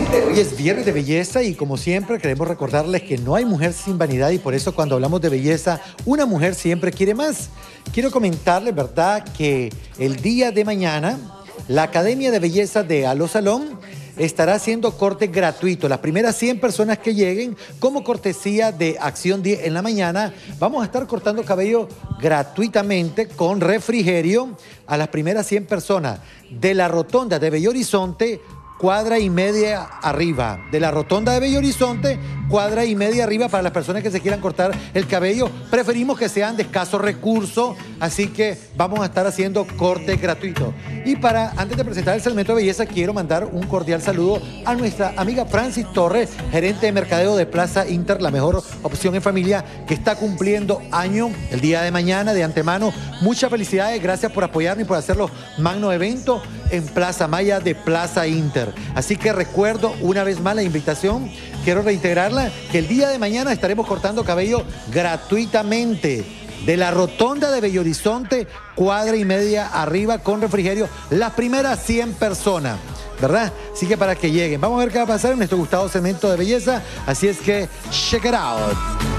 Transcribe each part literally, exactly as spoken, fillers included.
televidentes, hoy es viernes de belleza y como siempre queremos recordarles que no hay mujer sin vanidad y por eso cuando hablamos de belleza, una mujer siempre quiere más. Quiero comentarles, ¿verdad?, que el día de mañana la Academia de Belleza de Alo Salón estará haciendo corte gratuito. Las primeras cien personas que lleguen, como cortesía de Acción diez en la mañana, vamos a estar cortando cabello gratuitamente con refrigerio a las primeras cien personas de la rotonda de Bello Horizonte, cuadra y media arriba. De la rotonda de Bello Horizonte, cuadra y media arriba para las personas que se quieran cortar el cabello. Preferimos que sean de escasos recursos, así que vamos a estar haciendo corte gratuito. Y para, antes de presentar el segmento de belleza, quiero mandar un cordial saludo a nuestra amiga Francis Torres, gerente de mercadeo de Plaza Inter, la mejor opción en familia, que está cumpliendo año el día de mañana. De antemano, muchas felicidades, gracias por apoyarnos y por hacer los magnos eventos en Plaza Maya de Plaza Inter. Así que recuerdo una vez más la invitación, quiero reintegrarla, que el día de mañana estaremos cortando cabello gratuitamente de la rotonda de Bello Horizonte, cuadra y media arriba con refrigerio, las primeras cien personas, ¿verdad? Así que para que lleguen, vamos a ver qué va a pasar en nuestro gustado segmento de belleza, así es que check it out.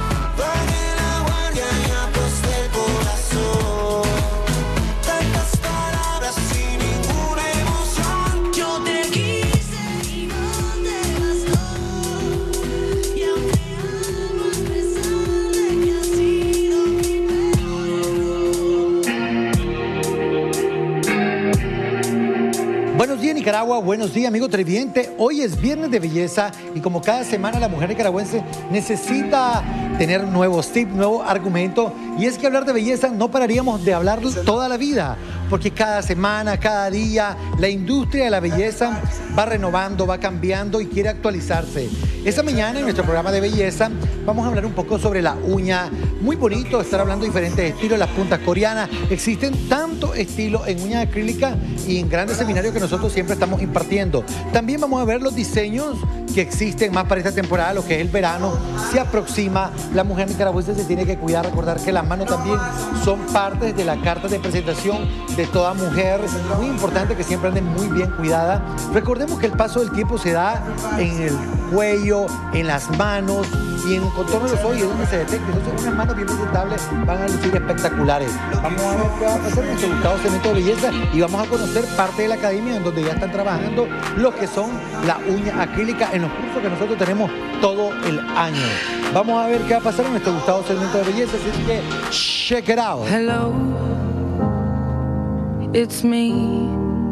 Buenos días, Nicaragua. Buenos días, amigo televidente. Hoy es viernes de belleza y como cada semana la mujer nicaragüense necesita tener nuevos tips, nuevos argumentos. Y es que hablar de belleza no pararíamos de hablar toda la vida, porque cada semana, cada día, la industria de la belleza va renovando, va cambiando y quiere actualizarse. Esta mañana en nuestro programa de belleza vamos a hablar un poco sobre la uña. Muy bonito estar hablando de diferentes estilos, las puntas coreanas. Existen tantos estilos en uña acrílica y en grandes seminarios que nosotros siempre estamos impartiendo. También vamos a ver los diseños que existen más para esta temporada, lo que es el verano. Se aproxima, la mujer nicaragüense se tiene que cuidar, recordar que las manos también son partes de la carta de presentación de toda mujer. Es muy importante que siempre anden muy bien cuidadas. Recordemos que el paso del tiempo se da en el cuello, en las manos y en el contorno de los ojos, y es donde se detecta. Entonces unas manos bien presentables van a lucir espectaculares. Vamos a ver qué va a pasar en nuestro gustado segmento de belleza y vamos a conocer parte de la academia en donde ya están trabajando lo que son la uña acrílica en los cursos que nosotros tenemos todo el año. Vamos a ver qué va a pasar en nuestro gustado segmento de belleza, así que check it out. Hello, it's me.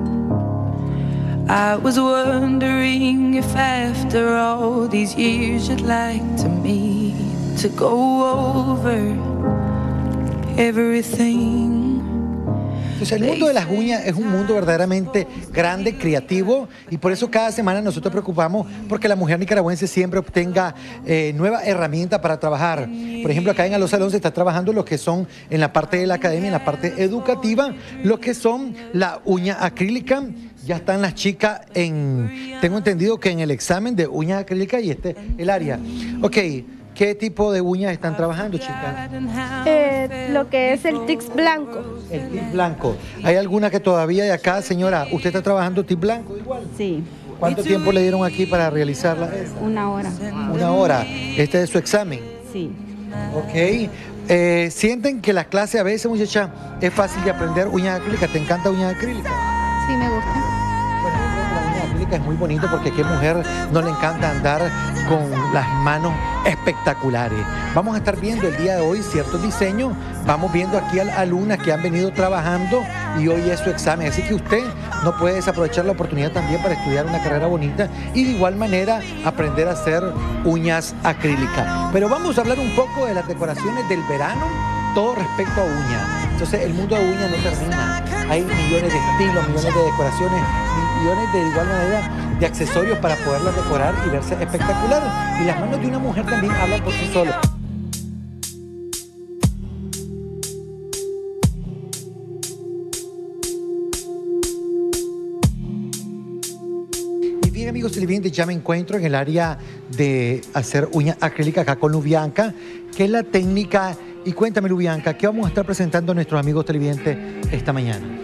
I was wondering if after all these years you'd like to me to go over everything. Entonces, el mundo de las uñas es un mundo verdaderamente grande, creativo, y por eso cada semana nosotros preocupamos porque la mujer nicaragüense siempre obtenga eh, nuevas herramientas para trabajar. Por ejemplo, acá en Alo Salón se está trabajando lo que son en la parte de la academia, en la parte educativa, lo que son la uña acrílica. Ya están las chicas en, tengo entendido que en el examen de uñas acrílicas y este el área. Ok, ¿qué tipo de uñas están trabajando, chicas? Eh, lo que es el tics blanco. El tic blanco. ¿Hay alguna que todavía de acá, señora, usted está trabajando tic blanco igual? Sí. ¿Cuánto tiempo le dieron aquí para realizarla? Una hora. Una hora. ¿Este es su examen? Sí. Ok. Eh, ¿Sienten que la clase a veces, muchacha, es fácil de aprender uñas acrílicas? ¿Te encanta uñas acrílicas? Sí, me gusta. Bueno, yo creo que la uña acrílica es muy bonito porque a qué mujer no le encanta andar con las manos espectaculares. Vamos a estar viendo el día de hoy ciertos diseños. Vamos viendo aquí a las alumnas que han venido trabajando y hoy es su examen. Así que usted no puede desaprovechar la oportunidad también para estudiar una carrera bonita y de igual manera aprender a hacer uñas acrílicas. Pero vamos a hablar un poco de las decoraciones del verano, todo respecto a uñas. Entonces el mundo de uñas no termina. Hay millones de estilos, millones de decoraciones, millones de igual manera de accesorios para poderlas decorar y verse espectacular. Y las manos de una mujer también hablan por sí solas. Y bien, amigos televidentes, ya me encuentro en el área de hacer uñas acrílicas acá con Lubianca, que es la técnica. Y cuéntame, Lubianca, ¿qué vamos a estar presentando a nuestros amigos televidentes esta mañana?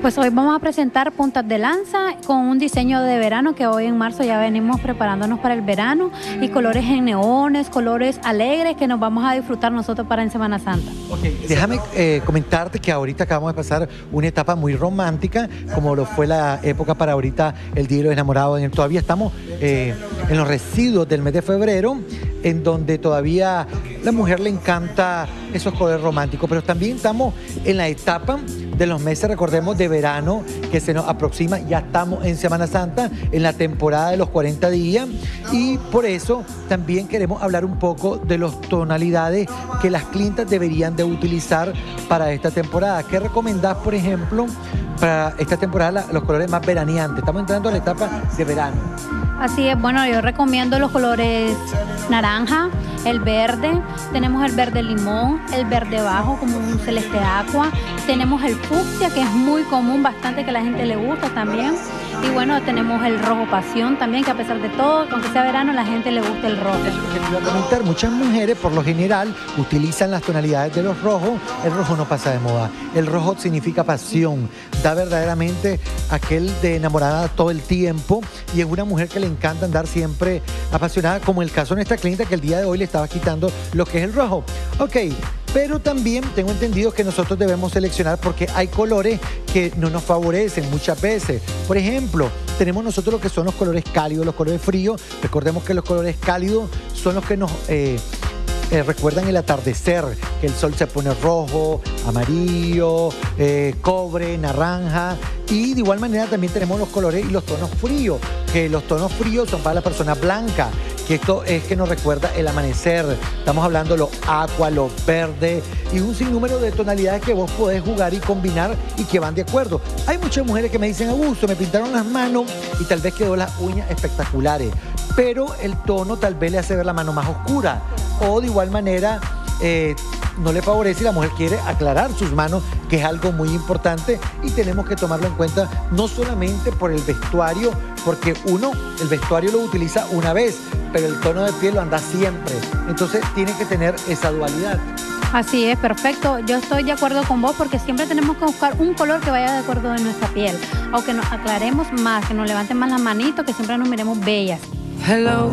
Pues hoy vamos a presentar puntas de lanza con un diseño de verano que hoy en marzo ya venimos preparándonos para el verano y colores en neones, colores alegres que nos vamos a disfrutar nosotros para en Semana Santa. Okay. Déjame eh, comentarte que ahorita acabamos de pasar una etapa muy romántica, como lo fue la época para ahorita el Día de los Enamorados. Todavía estamos eh, en los residuos del mes de febrero, en donde todavía la mujer le encanta esos colores románticos, pero también estamos en la etapa de los meses, recordemos, de verano que se nos aproxima. Ya estamos en Semana Santa, en la temporada de los cuarenta días, y por eso también queremos hablar un poco de las tonalidades que las clientas deberían de utilizar para esta temporada. ¿Qué recomendás, por ejemplo, para esta temporada los colores más veraneantes? Estamos entrando a la etapa de verano. Así es, bueno, yo recomiendo los colores naranja, el verde, tenemos el verde limón, el verde bajo como un celeste aqua, tenemos el fucsia que es muy común, bastante que a la gente le gusta también, y bueno, tenemos el rojo pasión también, que a pesar de todo, aunque sea verano, a la gente le gusta el rojo. Eso que te iba a comentar, muchas mujeres por lo general utilizan las tonalidades de los rojos. El rojo no pasa de moda, el rojo significa pasión, da verdaderamente aquel de enamorada todo el tiempo, y es una mujer que le encanta andar siempre apasionada, como el caso de nuestra clienta que el día de hoy le estaba quitando lo que es el rojo. Ok, pero también tengo entendido que nosotros debemos seleccionar porque hay colores que no nos favorecen muchas veces. Por ejemplo, tenemos nosotros lo que son los colores cálidos, los colores fríos. Recordemos que los colores cálidos son los que nos eh, eh, recuerdan el atardecer, que el sol se pone rojo, amarillo, eh, cobre, naranja. Y de igual manera también tenemos los colores y los tonos fríos, que los tonos fríos son para la persona blanca, que esto es que nos recuerda el amanecer. Estamos hablando de los aqua, los verdes y un sinnúmero de tonalidades que vos podés jugar y combinar y que van de acuerdo. Hay muchas mujeres que me dicen: Augusto, me pintaron las manos y tal vez quedó las uñas espectaculares, pero el tono tal vez le hace ver la mano más oscura, o de igual manera eh, no le favorece y la mujer quiere aclarar sus manos, que es algo muy importante y tenemos que tomarlo en cuenta, no solamente por el vestuario, porque uno, el vestuario lo utiliza una vez, pero el tono de piel lo anda siempre, entonces tiene que tener esa dualidad. Así es, perfecto. Yo estoy de acuerdo con vos porque siempre tenemos que buscar un color que vaya de acuerdo a nuestra piel, aunque nos aclaremos más, que nos levanten más las manitos, que siempre nos miremos bellas. Hello,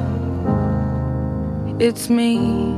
it's me.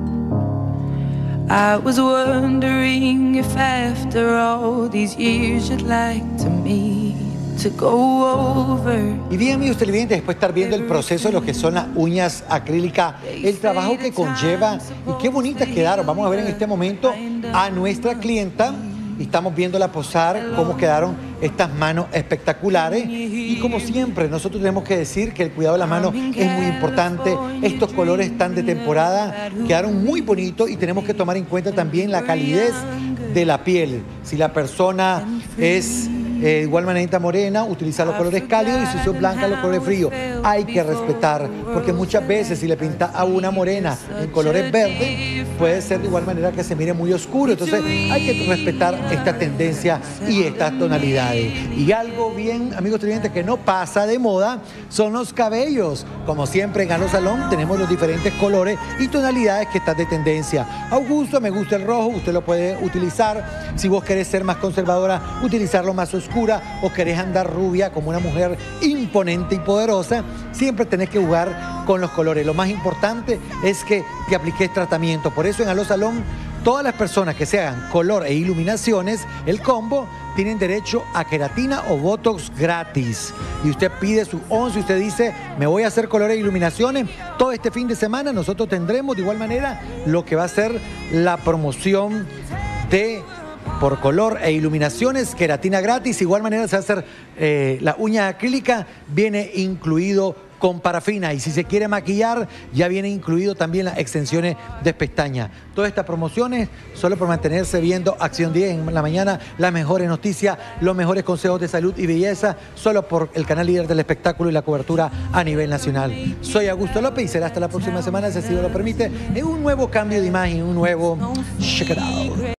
I was wondering if after all these years you'd like to me to go over. Y bien, amigos televidentes, después de estar viendo el proceso de lo que son las uñas acrílicas, el trabajo que conlleva y qué bonitas quedaron. Vamos a ver en este momento a nuestra clienta y estamos viéndola posar, cómo quedaron estas manos espectaculares. Y como siempre, nosotros tenemos que decir que el cuidado de la mano es muy importante. Estos colores están de temporada, quedaron muy bonitos y tenemos que tomar en cuenta también la calidez de la piel. Si la persona es Eh, igual manera morena, utilizar los colores cálidos, y si son blancas, los colores fríos. Hay que respetar, porque muchas veces si le pinta a una morena en colores verdes, puede ser de igual manera que se mire muy oscuro. Entonces hay que respetar esta tendencia y estas tonalidades. Y algo bien, amigos televidentes, que no pasa de moda son los cabellos. Como siempre en Alo Salón tenemos los diferentes colores y tonalidades que están de tendencia. Augusto, me gusta el rojo, usted lo puede utilizar. Si vos querés ser más conservadora, utilizarlo más oscuro, o querés andar rubia como una mujer imponente y poderosa, siempre tenés que jugar con los colores. Lo más importante es que te apliques tratamiento. Por eso en Alo Salón, todas las personas que se hagan color e iluminaciones, el combo, tienen derecho a queratina o botox gratis. Y usted pide su once y usted dice: me voy a hacer color e iluminaciones. Todo este fin de semana nosotros tendremos de igual manera lo que va a ser la promoción de por color e iluminaciones, queratina gratis. De igual manera se va a hacer eh, la uña acrílica, viene incluido con parafina, y si se quiere maquillar ya viene incluido también las extensiones de pestañas. Todas estas promociones solo por mantenerse viendo Acción diez en la mañana, las mejores noticias, los mejores consejos de salud y belleza, solo por el canal líder del espectáculo y la cobertura a nivel nacional. Soy Augusto López y será hasta la próxima semana, si así lo permite, en un nuevo cambio de imagen, un nuevo Check It Out.